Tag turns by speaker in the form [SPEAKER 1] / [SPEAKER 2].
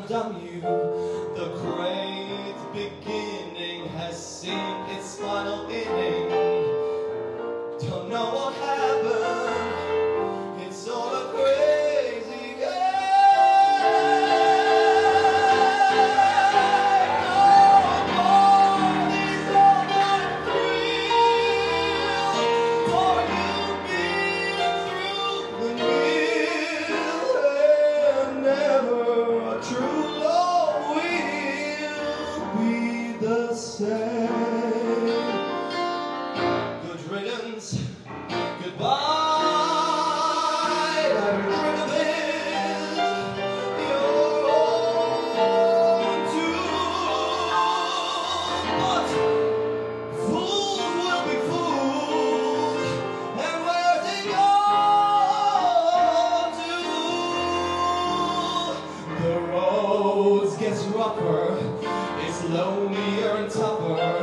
[SPEAKER 1] undone you. The great beginning has seen its final inning. Don't know what happened, it's all a crazy game. Good riddance, goodbye, every trick of it, you're on too. But fools will be fools, and where's it gone to? The roads gets rougher, it's lonelier and tougher.